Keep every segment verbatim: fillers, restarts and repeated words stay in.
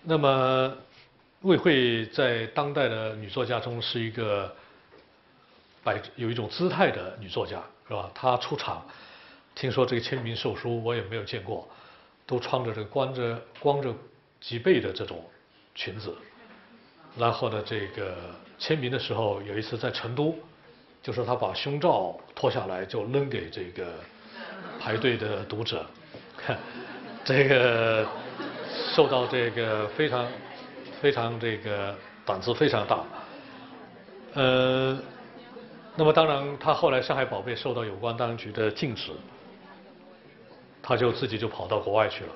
那么，魏惠在当代的女作家中是一个摆有一种姿态的女作家，是吧？她出场，听说这个签名售书，我也没有见过，都穿着这个光着光着脊背的这种裙子。然后呢，这个签名的时候，有一次在成都，就是她把胸罩脱下来就扔给这个排队的读者，这个受到这个非常非常这个胆子非常大。呃，那么当然，她后来《上海宝贝》受到有关当局的禁止，她就自己就跑到国外去了。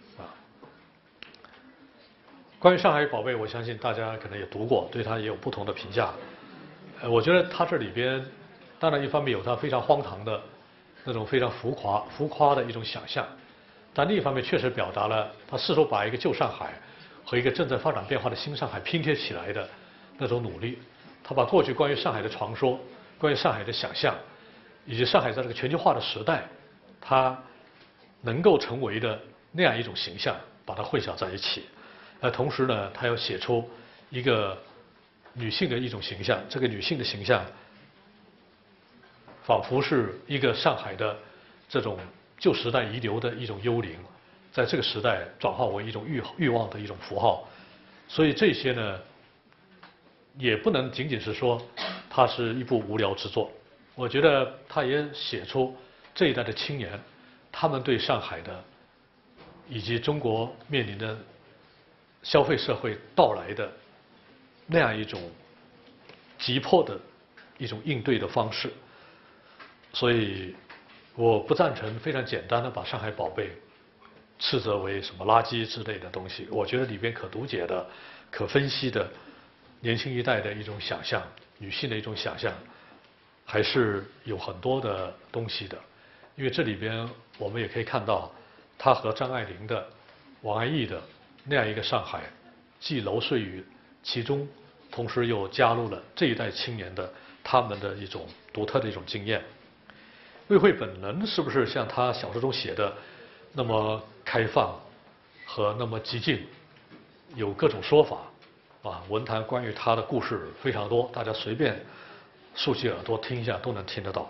关于《上海宝贝》，我相信大家可能也读过，对它也有不同的评价。呃，我觉得它这里边，当然一方面有它非常荒唐的那种非常浮夸、浮夸的一种想象，但另一方面确实表达了他试图把一个旧上海和一个正在发展变化的新上海拼贴起来的那种努力。他把过去关于上海的传说、关于上海的想象，以及上海在这个全球化的时代，它能够成为的那样一种形象，把它混淆在一起。呃，同时呢，他要写出一个女性的一种形象，这个女性的形象仿佛是一个上海的这种旧时代遗留的一种幽灵，在这个时代转化为一种欲欲望的一种符号。所以这些呢，也不能仅仅是说它是一部无聊之作。我觉得他也写出这一代的青年，他们对上海的以及中国面临的消费社会到来的那样一种急迫的一种应对的方式。所以我不赞成非常简单的把《上海宝贝》斥责为什么垃圾之类的东西。我觉得里边可读解的、可分析的年轻一代的一种想象，女性的一种想象，还是有很多的东西的。因为这里边我们也可以看到，她和张爱玲的、王安忆的那样一个上海，既揉碎于其中，同时又加入了这一代青年的他们的一种独特的一种经验。魏惠本人是不是像他小说中写的那么开放和那么激进？有各种说法啊，文坛关于他的故事非常多，大家随便竖起耳朵听一下都能听得到。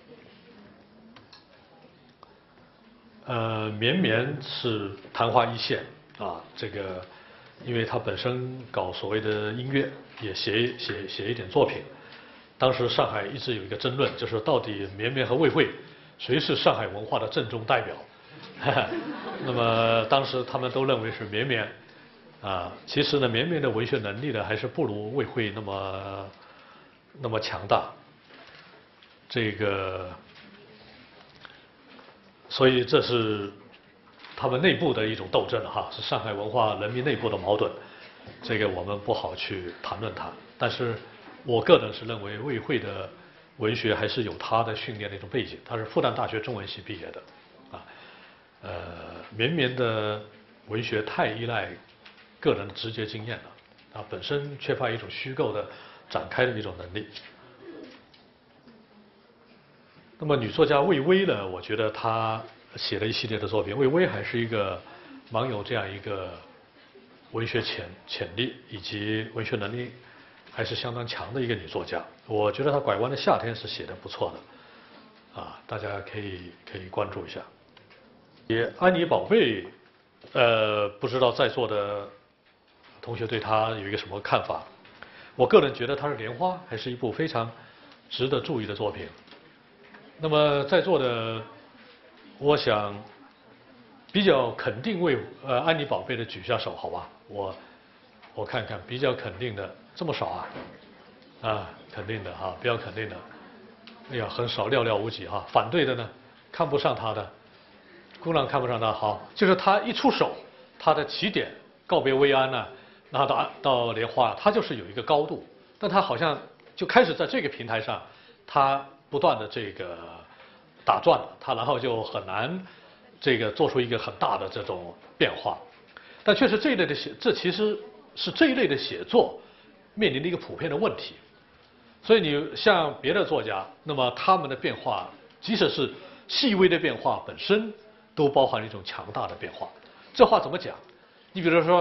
呃，绵绵是昙花一现啊，这个因为他本身搞所谓的音乐，也写写写一点作品。当时上海一直有一个争论，就是到底绵绵和魏惠谁是上海文化的正宗代表？那么当时他们都认为是绵绵啊，其实呢，绵绵的文学能力呢还是不如魏惠那么那么强大。这个，所以这是他们内部的一种斗争哈，是上海文化人民内部的矛盾。这个我们不好去谈论它，但是我个人是认为魏惠的文学还是有他的训练的一种背景，他是复旦大学中文系毕业的，啊，呃，绵绵的文学太依赖个人的直觉经验了，啊，本身缺乏一种虚构的展开的一种能力。那么女作家魏巍呢，我觉得她写了一系列的作品，魏巍还是一个蛮有这样一个文学潜潜力以及文学能力还是相当强的一个女作家。我觉得她《拐弯的夏天》是写的不错的，啊，大家可以可以关注一下。也安妮宝贝，呃，不知道在座的同学对她有一个什么看法？我个人觉得她是莲花，还是一部非常值得注意的作品。那么在座的，我想比较肯定为呃安妮宝贝的举下手，好吧？我我看看比较肯定的这么少啊，啊，肯定的哈，比较肯定的，哎呀，很少，寥寥无几哈。反对的呢，看不上他的，姑娘看不上他，好，就是他一出手，他的起点告别薇安呢，然后到到莲花，他就是有一个高度，但他好像就开始在这个平台上，他不断的这个打转了，他然后就很难这个做出一个很大的这种变化。但确实这一类的写，这其实是这一类的写作面临的一个普遍的问题。所以你像别的作家，那么他们的变化，即使是细微的变化本身，都包含一种强大的变化。这话怎么讲？你比如说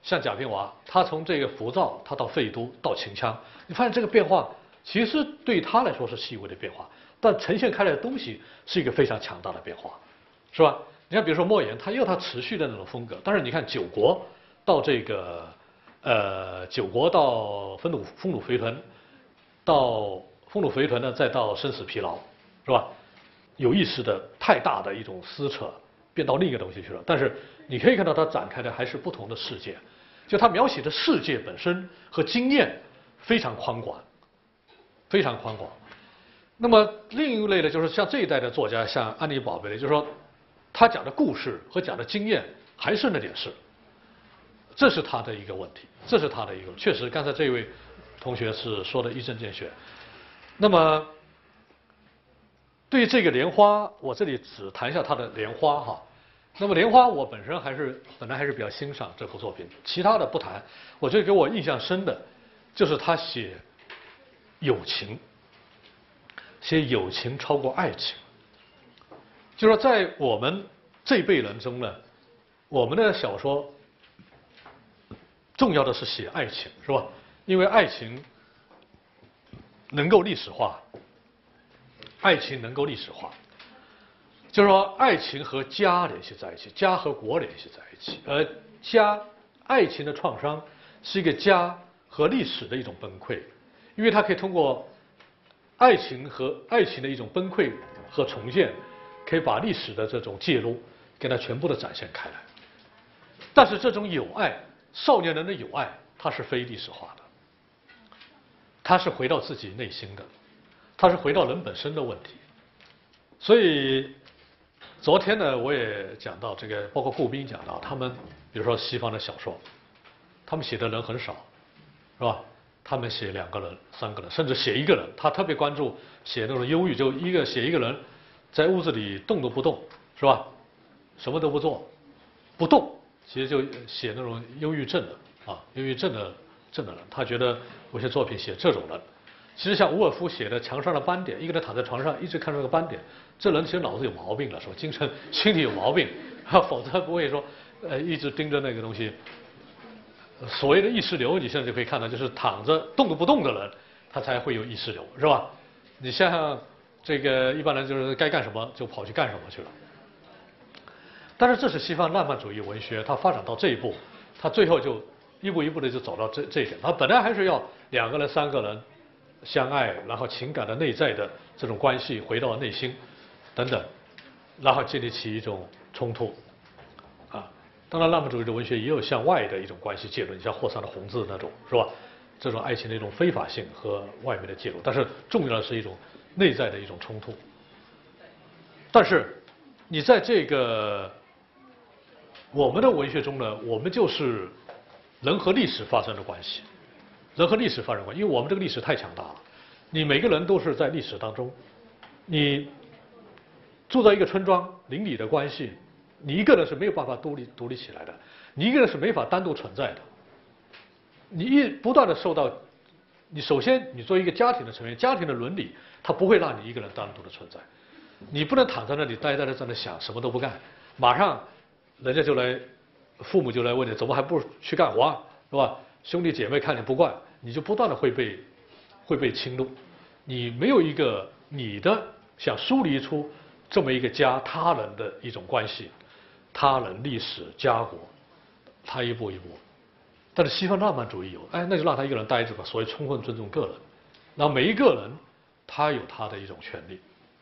像贾平凹，他从这个浮躁，他到废都，到秦腔，你发现这个变化其实对他来说是细微的变化，但呈现开来的东西是一个非常强大的变化，是吧？你看，比如说莫言，他也有他持续的那种风格，但是你看九国到这个，呃，九国到丰乳丰乳肥臀，到丰乳肥臀呢，再到生死疲劳，是吧？有意识的太大的一种撕扯，变到另一个东西去了。但是你可以看到，他展开的还是不同的世界，就他描写的世界本身和经验非常宽广，非常宽广。那么另一类呢，就是像这一代的作家，像安妮宝贝的，就是说。他讲的故事和讲的经验还是那点事，这是他的一个问题，这是他的一个确实，刚才这位同学是说的一针见血。那么对于这个莲花，我这里只谈一下他的莲花哈。那么莲花，我本身还是本来还是比较欣赏这部作品，其他的不谈。我觉得给我印象深的，就是他写友情，写友情超过爱情。就是说，在我们这辈人中呢，我们的小说重要的是写爱情，是吧？因为爱情能够历史化，爱情能够历史化，就是说，爱情和家联系在一起，家和国联系在一起，而家爱情的创伤是一个家和历史的一种崩溃，因为它可以通过爱情和爱情的一种崩溃和重建。可以把历史的这种介入给它全部的展现开来，但是这种友爱，少年人的友爱，它是非历史化的，它是回到自己内心的，它是回到人本身的问题。所以昨天呢，我也讲到这个，包括顾斌讲到，他们比如说西方的小说，他们写的人很少，是吧？他们写两个人、三个人，甚至写一个人，他特别关注写那种忧郁，就一个写一个人。在屋子里动都不动，是吧？什么都不做，不动，其实就写那种忧郁症的啊，忧郁症的症的人。他觉得有些作品写这种人，其实像伍尔夫写的《墙上的斑点》，一个人躺在床上一直看着那个斑点，这人其实脑子有毛病了，是吧？精神心理有毛病，否则不会说呃一直盯着那个东西。所谓的意识流，你现在就可以看到，就是躺着动都不动的人，他才会有意识流，是吧？你像。这个一般人就是该干什么就跑去干什么去了，但是这是西方浪漫主义文学，它发展到这一步，它最后就一步一步的就走到这这一点。它本来还是要两个人、三个人相爱，然后情感的内在的这种关系回到内心，等等，然后建立起一种冲突，啊，当然浪漫主义的文学也有向外的一种关系介入，你像霍桑的《红字》那种，是吧？这种爱情的一种非法性和外面的介入，但是重要的是一种。内在的一种冲突，但是你在这个我们的文学中呢，我们就是人和历史发生的关系，人和历史发生关系，因为我们这个历史太强大了，你每个人都是在历史当中，你住在一个村庄邻里的关系，你一个人是没有办法独立独立起来的，你一个人是没法单独存在的，你一不断的受到。你首先，你作为一个家庭的成员，家庭的伦理，它不会让你一个人单独的存在。你不能躺在那里呆呆的在那想，什么都不干，马上人家就来，父母就来问你，怎么还不去干活，是吧？兄弟姐妹看你不惯，你就不断的会被会被侵入。你没有一个你的想梳理出这么一个家他人的一种关系，他人、历史、家国，他一步一步。但是西方浪漫主义有，哎，那就让他一个人待着吧，所谓充分尊重个人，然后每一个人他有他的一种权利。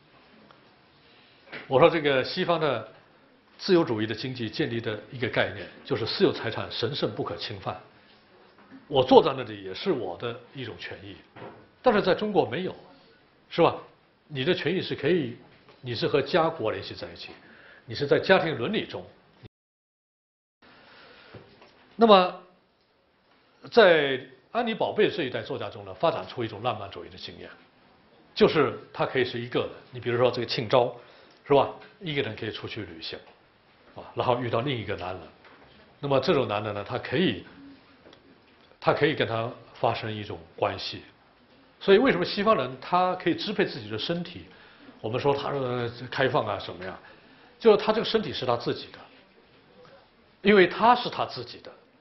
我说这个西方的自由主义的经济建立的一个概念，就是私有财产神圣不可侵犯，我坐在那里也是我的一种权益，但是在中国没有，是吧？你的权益是可以，你是和家国联系在一起，你是在家庭伦理中，那么。在安妮宝贝这一代作家中呢，发展出一种浪漫主义的经验，就是他可以是一个人，你比如说这个庆昭，是吧？一个人可以出去旅行，啊，然后遇到另一个男人，那么这种男人呢，他可以，他可以跟他发生一种关系，所以为什么西方人他可以支配自己的身体？我们说他是开放啊什么呀？就是他这个身体是他自己的，因为他是他自己的。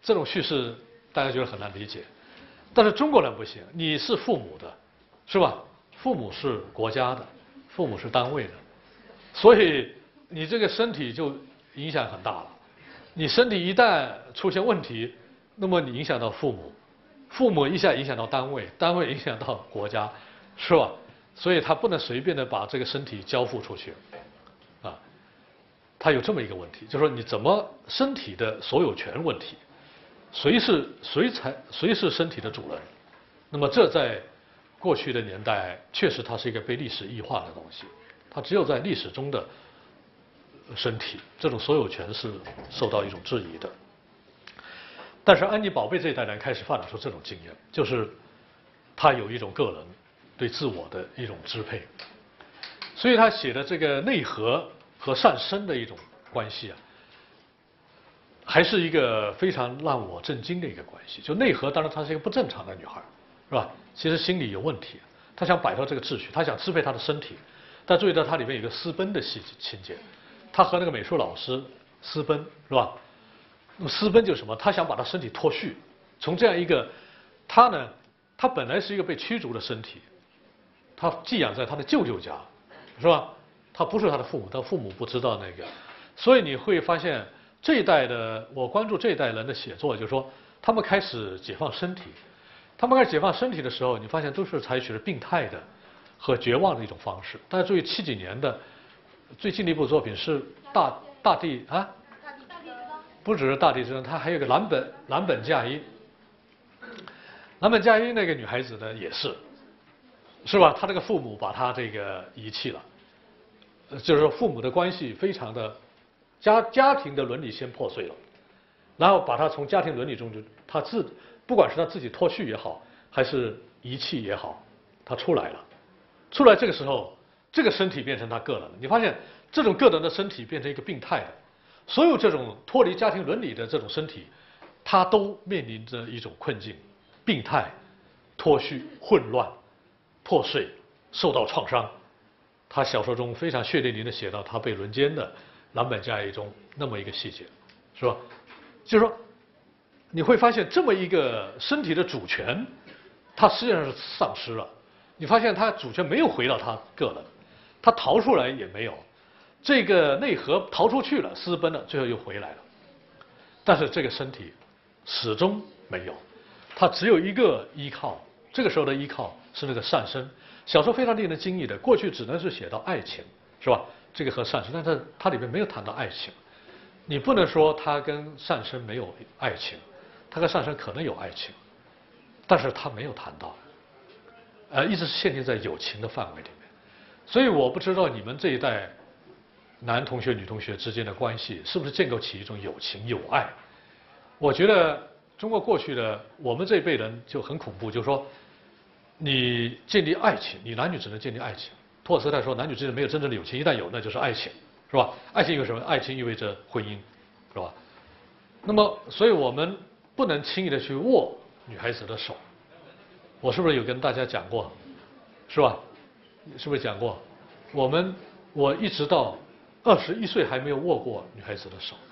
这种叙事大家觉得很难理解，但是中国人不行，你是父母的，是吧？父母是国家的，父母是单位的，所以你这个身体就影响很大了。你身体一旦出现问题，那么你影响到父母，父母一下影响到单位，单位影响到国家，是吧？所以他不能随便的把这个身体交付出去，啊，他有这么一个问题，就是说你怎么身体的所有权问题，谁是谁才谁是身体的主人？那么这在过去的年代确实它是一个被历史异化的东西，它只有在历史中的身体这种所有权是受到一种质疑的。但是安妮宝贝这一代人开始发展出这种经验，就是他有一种个人对自我的一种支配，所以他写的这个内核和上升的一种关系啊，还是一个非常让我震惊的一个关系。就内核，当然她是一个不正常的女孩，是吧？其实心理有问题，她想摆脱这个秩序，她想支配她的身体。但注意到它里面有一个私奔的细情节，她和那个美术老师私奔，是吧？那么私奔就是什么？她想把她身体脱序，从这样一个，她呢，她本来是一个被驱逐的身体，她寄养在她的舅舅家，是吧？她不是她的父母，她父母不知道那个，所以你会发现这一代的我关注这一代人的写作，就是说他们开始解放身体，他们开始解放身体的时候，你发现都是采取了病态的和绝望的一种方式。大家注意七几年的最近的一部作品是大大地啊。不只是大地之声，它还有个蓝本蓝本嫁衣。蓝本嫁衣那个女孩子呢，也是，是吧？她这个父母把她这个遗弃了，就是说父母的关系非常的家家庭的伦理先破碎了，然后把她从家庭伦理中就她自不管是她自己脱序也好，还是遗弃也好，她出来了。出来这个时候，这个身体变成她个人了。你发现这种个人的身体变成一个病态的。所有这种脱离家庭伦理的这种身体，它都面临着一种困境：病态、脱序、混乱、破碎、受到创伤。他小说中非常血淋淋地写到他被轮奸的蓝本嫁衣中那么一个细节，是吧？就是说，你会发现这么一个身体的主权，他实际上是丧失了。你发现他主权没有回到他个人，他逃出来也没有。这个内核逃出去了，私奔了，最后又回来了。但是这个身体始终没有，它只有一个依靠。这个时候的依靠是那个上升。小说非常令人惊异的，过去只能是写到爱情，是吧？这个和上升，但是它里面没有谈到爱情。你不能说它跟上升没有爱情，它跟上升可能有爱情，但是它没有谈到，呃，一直是限定在友情的范围里面。所以我不知道你们这一代男同学、女同学之间的关系是不是建构起一种友情、友爱？我觉得中国过去的我们这一辈人就很恐怖，就是说，你建立爱情，你男女只能建立爱情。托尔斯泰说，男女之间没有真正的友情，一旦有，那就是爱情，是吧？爱情意味着什么？爱情意味着婚姻，是吧？那么，所以我们不能轻易的去握女孩子的手。我是不是有跟大家讲过，是吧？是不是讲过？我们我一直到二十一岁还没有握过女孩子的手，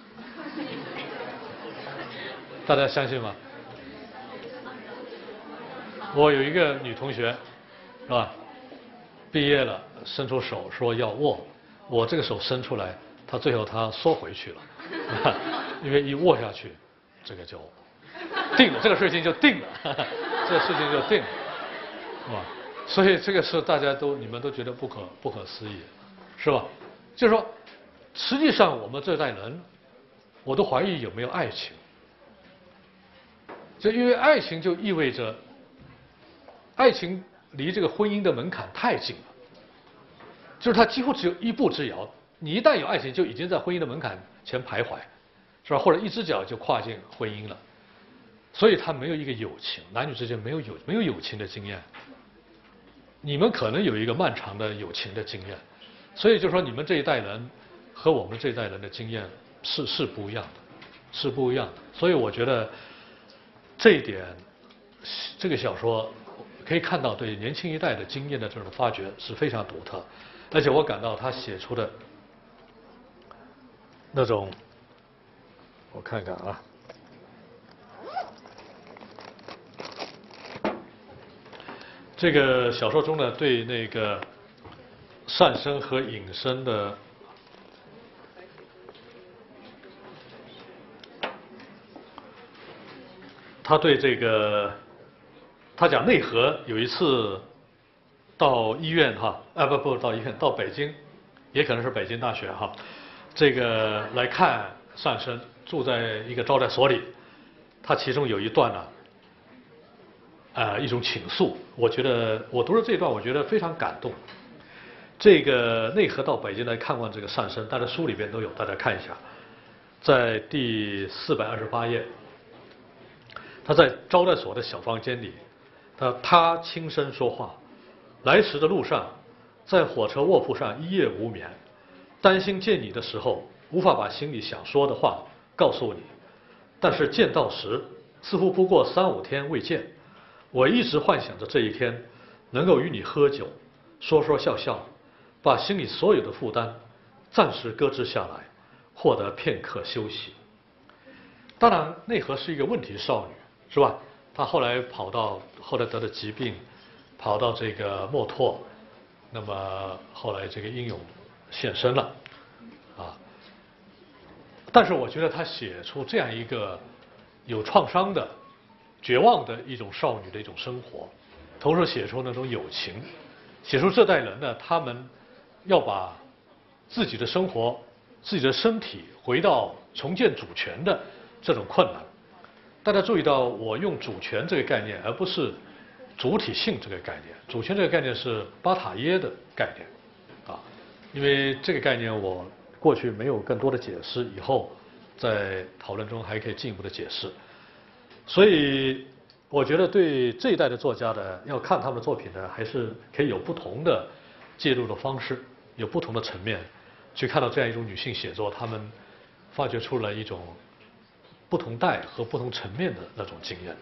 大家相信吗？我有一个女同学，是吧？毕业了，伸出手说要握，我这个手伸出来，她最后她缩回去了，因为一握下去，这个就定了，这个事情就定了，这个事情就定了，是吧？所以这个是大家都你们都觉得不可不可思议，是吧？就是说，实际上我们这代人，我都怀疑有没有爱情。就因为爱情就意味着，爱情离这个婚姻的门槛太近了，就是它几乎只有一步之遥。你一旦有爱情，就已经在婚姻的门槛前徘徊，是吧？或者一只脚就跨进婚姻了。所以它没有一个友情，男女之间没有友没有友情的经验。你们可能有一个漫长的友情的经验，所以就说你们这一代人和我们这一代人的经验是是不一样的，是不一样的。所以我觉得这一点，这个小说可以看到对年轻一代的经验的这种发掘是非常独特，而且我感到他写出的那种，我看看啊， 这个小说中呢，对那个善生和隐生的他对这个，他讲内核有一次到医院哈，啊不不到医院，到北京，也可能是北京大学哈，这个来看善生，住在一个招待所里，他其中有一段呢，啊、呃、一种倾诉，我觉得我读了这一段，我觉得非常感动。这个内核到北京来看望这个善生，大家书里边都有，大家看一下，在第四百二十八页。他在招待所的小房间里，他他轻声说话。来时的路上，在火车卧铺上一夜无眠，担心见你的时候无法把心里想说的话告诉你，但是见到时似乎不过三五天未见。我一直幻想着这一天能够与你喝酒，说说笑笑，把心里所有的负担暂时搁置下来，获得片刻休息。当然，内核是一个问题少女。是吧？他后来跑到后来得了疾病，跑到这个墨脱，那么后来这个英勇献身了，啊。但是我觉得他写出这样一个有创伤的、绝望的一种少女的一种生活，同时写出那种友情，写出这代人呢，他们要把自己的生活、自己的身体回到重建主权的这种困难。大家注意到，我用主权这个概念，而不是主体性这个概念。主权这个概念是巴塔耶的概念，啊，因为这个概念我过去没有更多的解释，以后在讨论中还可以进一步的解释。所以，我觉得对这一代的作家呢，要看他们的作品呢，还是可以有不同的介入的方式，有不同的层面，去看到这样一种女性写作，他们发掘出了一种不同代和不同层面的那种经验。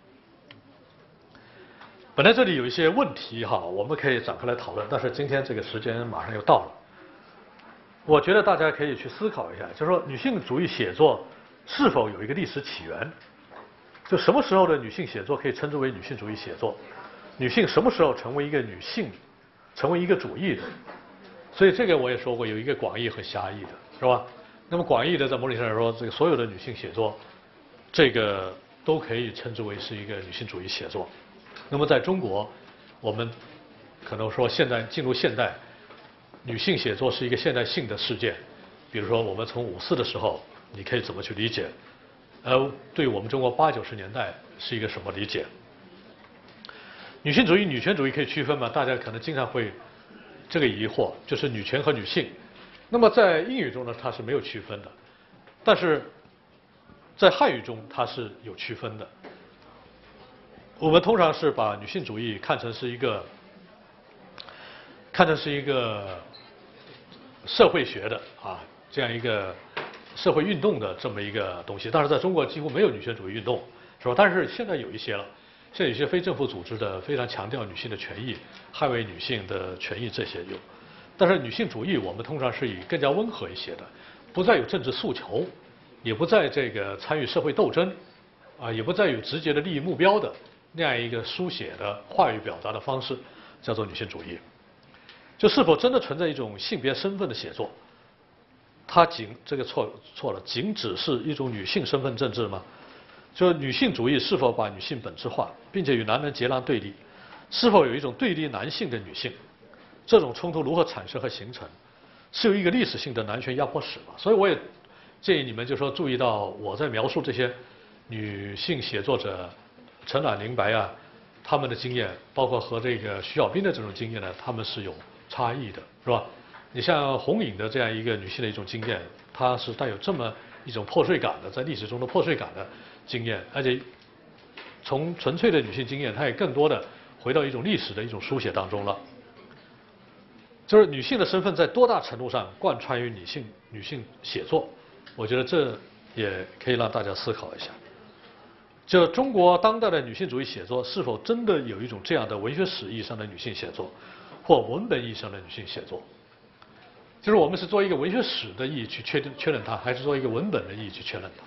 本来这里有一些问题哈，我们可以展开来讨论，但是今天这个时间马上又到了。我觉得大家可以去思考一下，就是说女性主义写作是否有一个历史起源？就什么时候的女性写作可以称之为女性主义写作？女性什么时候成为一个女性，成为一个主义的？所以这个我也说过，有一个广义和狭义的，是吧？那么广义的，在某种意义上来说，这个所有的女性写作，这个都可以称之为是一个女性主义写作。那么在中国，我们可能说现在进入现代，女性写作是一个现代性的事件。比如说，我们从五四的时候，你可以怎么去理解？呃，对我们中国八九十年代是一个什么理解？女性主义、女权主义可以区分吗？大家可能经常会这个疑惑，就是女权和女性。那么在英语中呢，它是没有区分的，但是在汉语中它是有区分的。我们通常是把女性主义看成是一个，看成是一个社会学的啊这样一个社会运动的这么一个东西。但是在中国几乎没有女权主义运动，是吧？但是现在有一些了，现在有些非政府组织的非常强调女性的权益，捍卫女性的权益，这些有。但是女性主义我们通常是以更加温和一些的，不再有政治诉求，也不再这个参与社会斗争，啊，也不再有直接的利益目标的那样一个书写的话语表达的方式，叫做女性主义。就是否真的存在一种性别身份的写作？它仅这个错错了，仅只是一种女性身份政治吗？就是女性主义是否把女性本质化，并且与男人截然对立？是否有一种对立男性的女性？这种冲突如何产生和形成？是有一个历史性的男权压迫史嘛？所以我也建议你们就说注意到我在描述这些女性写作者陈婉玲白啊他们的经验，包括和这个徐小兵的这种经验呢，他们是有差异的，是吧？你像红颖的这样一个女性的一种经验，她是带有这么一种破碎感的，在历史中的破碎感的经验，而且从纯粹的女性经验，她也更多的回到一种历史的一种书写当中了。就是女性的身份在多大程度上贯穿于女性女性写作，我觉得这也可以让大家思考一下。就中国当代的女性主义写作是否真的有一种这样的文学史意义上的女性写作，或文本意义上的女性写作？就是我们是做一个文学史的意义去确定确认它，还是做一个文本的意义去确认它，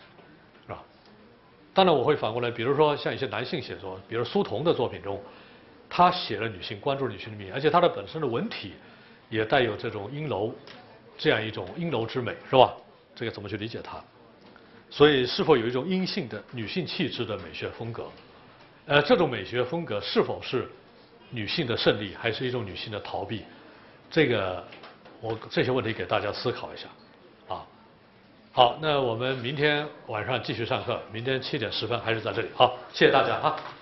是吧？当然我会反过来，比如说像一些男性写作，比如苏童的作品中， 他写了女性，关注女性的命运，而且他的本身的文体也带有这种阴柔这样一种阴柔之美，是吧？这个怎么去理解它？所以是否有一种阴性的女性气质的美学风格？呃，这种美学风格是否是女性的胜利，还是一种女性的逃避？这个我这些问题给大家思考一下，啊。好，那我们明天晚上继续上课，明天七点十分还是在这里。好，谢谢大家啊。